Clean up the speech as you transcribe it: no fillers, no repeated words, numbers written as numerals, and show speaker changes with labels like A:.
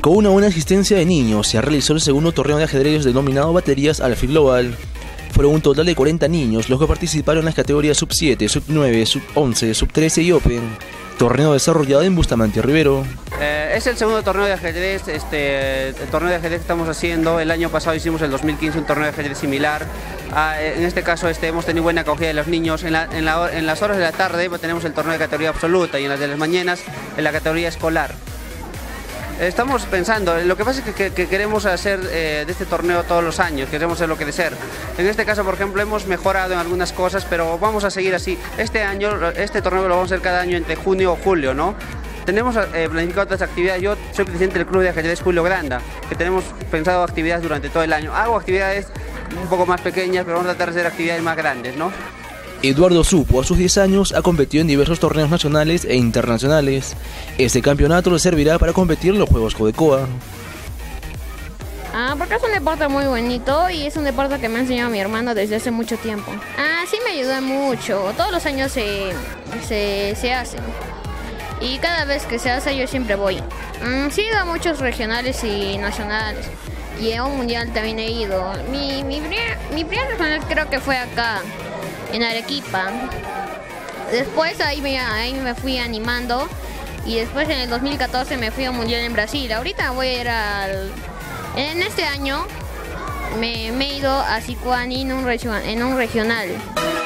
A: Con una buena asistencia de niños, se realizó el segundo torneo de ajedrez denominado Baterías Alfie Global. Fueron un total de 40 niños los que participaron en las categorías Sub-7, Sub-9, Sub-11, Sub-13 y Open. Torneo desarrollado en Bustamante Rivero.
B: Es el segundo torneo de ajedrez, el torneo de ajedrez que estamos haciendo. El año pasado hicimos el 2015 un torneo de ajedrez similar. En este caso hemos tenido buena acogida de los niños. En las horas de la tarde tenemos el torneo de categoría absoluta y en las de las mañanas en la categoría escolar. Estamos pensando, lo que pasa es que queremos hacer de este torneo todos los años, queremos hacerlo crecer. En este caso, por ejemplo, hemos mejorado en algunas cosas, pero vamos a seguir así. Este torneo lo vamos a hacer cada año entre junio o julio, ¿no? Tenemos planificado otras actividades. Yo soy presidente del Club de Ajedrez Julio Granda, que tenemos pensado actividades durante todo el año. Hago actividades un poco más pequeñas, pero vamos a tratar de hacer actividades más grandes, ¿no?
A: Eduardo Supo, a sus 10 años, ha competido en diversos torneos nacionales e internacionales. Este campeonato le servirá para competir en los Juegos Codecoa.
C: Porque es un deporte muy bonito y es un deporte que me ha enseñado mi hermano desde hace mucho tiempo. Sí me ayuda mucho, todos los años se hace. Y cada vez que se hace yo siempre voy. Sí he ido a muchos regionales y nacionales. Y a un mundial también he ido. Mi primer regional creo que fue acá, en Arequipa. Después ahí me fui animando. Y después en el 2014 me fui a un mundial en Brasil. Ahorita voy a ir en este año me he ido a Sicuani en un regional.